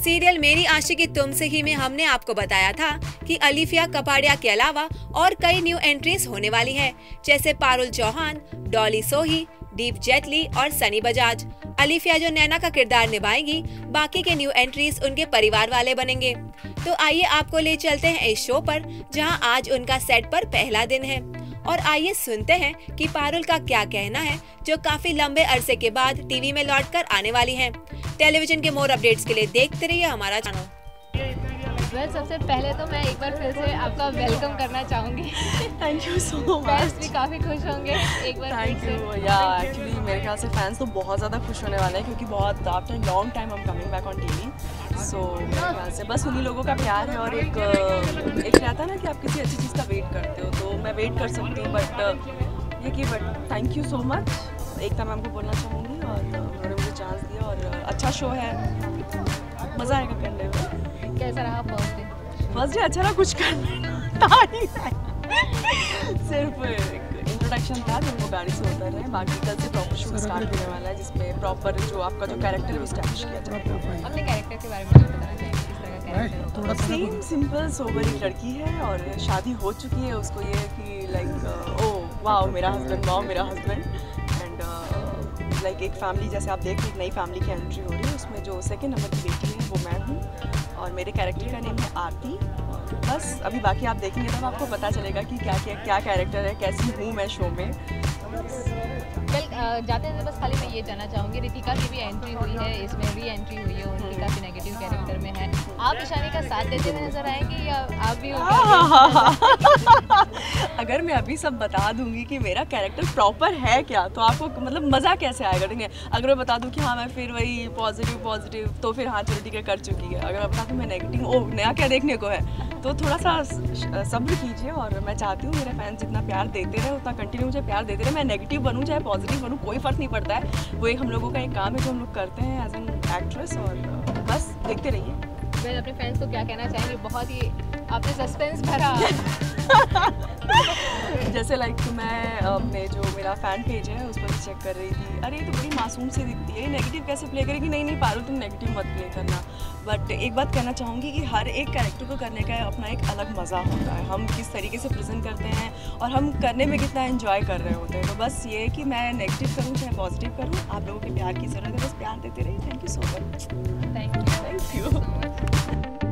Serial मेरी आशिकी तुमसे ही में हमने आपको बताया था कि अलीफिया कपाड़िया के अलावा और कई न्यू एंट्रीज होने वाली हैं, जैसे पारुल चौहान, डॉली सोही, दीप जेटली और सनी बजाज। अलीफिया जो नैना का किरदार निभाएंगी, बाकी के न्यू एंट्रीज उनके परिवार वाले बनेंगे। तो आइए आपको ले चलते हैं इस शो पर, जहां आज उनका सेट पर पहला दिन है। और आइए सुनते हैं कि पारुल का क्या कहना है, जो काफी लंबे अरसे के बाद टीवी में लौटकर आने वाली हैं। टेलीविजन के मोर अपडेट्स के लिए देखते रहिए हमारा चैनल। सबसे पहले तो मैं एक बार फिर से आपका वेलकम करना चाहूँगी। Thank you so much. Fans भी काफ़ी खुश होंगे एक बार। Thank you. या एक्चुअली मेरे ख्याल से फैंस तो बहुत ज़्यादा खुश होने वाले हैं, क्योंकि बहुत आफ्टर लॉन्ग टाइम हम coming back on TV. So मेरे ख्याल से बस उन्हीं लोगों का प्यार है, और एक रहता है ना कि आप किसी अच्छी चीज़ का वेट करते हो, तो मैं वेट कर सकती हूँ। But thank you so much. Ekta ma'am को बोलना चाहूँगी, और उन्होंने मुझे चांस दिया, और अच्छा शो है, मज़ा आएगा करने में। कैसा रहा फर्स्ट डे? अच्छा रहा, कुछ करना था ही नहीं। सिर्फ एक इंट्रोडक्शन था जो वो गाड़ी से उतर रहे हैं। बाकी कल से प्रॉपर शूट स्टार्ट होने वाला है, जिसमें प्रॉपर जो आपका जो कैरेक्टर है वो एस्टैब्लिश किया जाएगा। अपने कैरेक्टर के बारे में बताना चाहिए, किस तरह का कैरेक्टर है? सेम सिंपल सोबर एक लड़की है, और शादी हो चुकी है। उसको ये है कि लाइक ओ वाओ मेरा हस्बैंड, एंड लाइक एक फैमिली, जैसे आप देख रहे हैं, एक नई फैमिली की एंट्री हो रही है। उसमें जो सेकेंड नंबर की बेटी है वो मैं हूँ, और मेरे कैरेक्टर का नेम है आरती। बस अभी बाकी आप देखेंगे तब आपको पता चलेगा कि क्या कैरेक्टर है, कैसी हूँ मैं शो में। जाते हैं बस खाली मैं ये जानना चाहूँगी, रितिका की भी एंट्री हुई है, इसमें री एंट्री हुई है, उनकी काफ़ी नेगेटिव कैरेक्टर में है। आप ईशानी का साथ देते हुए नजर आएंगे, या आप भी अगर मैं अभी सब बता दूंगी कि मेरा कैरेक्टर प्रॉपर है क्या, तो आपको मतलब मज़ा कैसे आएगा? ठीक है, अगर मैं बता दूं कि हाँ मैं फिर वही पॉजिटिव, तो फिर हाँ चलो ठीक है कर चुकी है। अगर मैं बता दूं मैं नेगेटिव, ओह नया क्या देखने को है, तो थोड़ा सा सब्र कीजिए। और मैं चाहती हूँ मेरे फैंस जितना प्यार देते रहे, उतना कंटिन्यू मुझे प्यार देते रहे। मैं नेगेटिव बनूँ चाहे पॉजिटिव बनूँ, कोई फ़र्क नहीं पड़ता है। वो एक हम लोगों का एक काम है जो हम लोग करते हैं एज एन एक्ट्रेस, और बस देखते रहिए। मैं अपने फैंस को क्या कहना चाहेंगे? बहुत ही आपने सस्पेंस भरा। जैसे लाइक मैं अपने जो मेरा फ़ैन पेज है उस पर चेक कर रही थी, अरे ये तो बड़ी मासूम से दिखती है, नेगेटिव कैसे प्ले करेगी? नहीं पारुल तुम नेगेटिव मत प्ले करना। बट एक बात कहना चाहूँगी कि हर एक कैरेक्टर को करने का अपना एक अलग मज़ा होता है। हम किस तरीके से प्रेजेंट करते हैं, और हम करने में कितना एंजॉय कर रहे होते हैं। तो बस ये है कि मैं नेगेटिव करूँ चाहे पॉजिटिव करूँ, आप लोगों के प्यार की ज़रूरत है, बस प्यार देते रहिए। Thank you so much. Thank you.